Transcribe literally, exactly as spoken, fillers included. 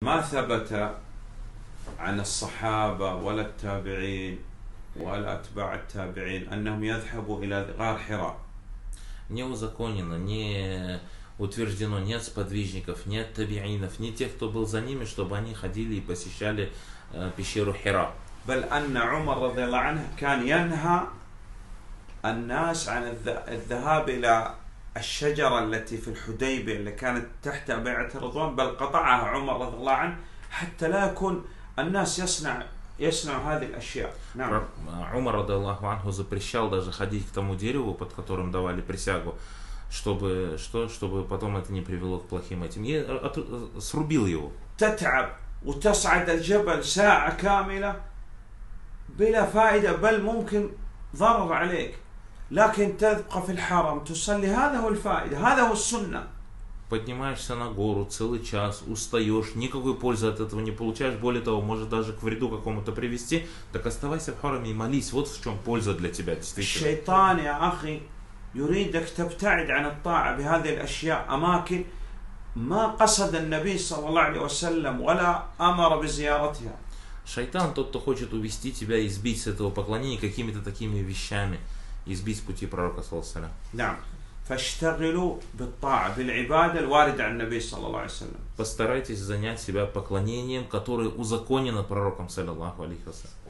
ما ثبت عن الصحابة ولا التابعين ولا أتباع التابعين أنهم يذهبوا إلى غار حراء. Не узаконено, не утверждено ни от сподвижников, ни от табиинов, ни тех, кто был за ними, чтобы они ходили и посещали э, пещеру Хира. بل أن عمر رضي الله عنه كان ينهى الناس عن الذهاب إلى الشجرة التي في الحديبية اللي كانت تحت بيعة الرضوان، بل قطعها عمر رضي الله عنه حتى لا يكون الناس يصنع يصنع هذه الأشياء. نعم. Умар радиаллаху анху запрещал даже ходить к тому дереву, под которым давали присягу, чтобы что, чтобы потом это не привело к плохим этим. И от, срубил его. تتعب وتصعد الجبل ساعة كاملة بلا فائدة، بل ممكن ضرر عليك، لكن تبقى في الحرم تصلي، هذا هو الفائدة، هذا هو السنة. Поднимаешься на гору целый час, устаешь, никакой пользы от этого не получаешь, более того, может даже к вреду какому-то привести, так оставайся в хараме и молись, вот в чем польза для тебя действительно. الشيطان يا أخي يريدك تبتعد عن الطاعة بهذه الأشياء، أماكن ما قصد النبي صلى الله عليه وسلم ولا أمر بزيارتها. Шайтан тот, кто хочет увести тебя и сбить с этого поклонения какими-то такими вещами, и сбить с пути пророка саллаллаху алейхи ва саллям. نعم. فاشتغلوا بالطاعة بالعبادة الواردة عن النبي صلى الله عليه وسلم. Постарайтесь занять себя поклонением, которое узаконено пророком саллаллаху алейхи ва саллям.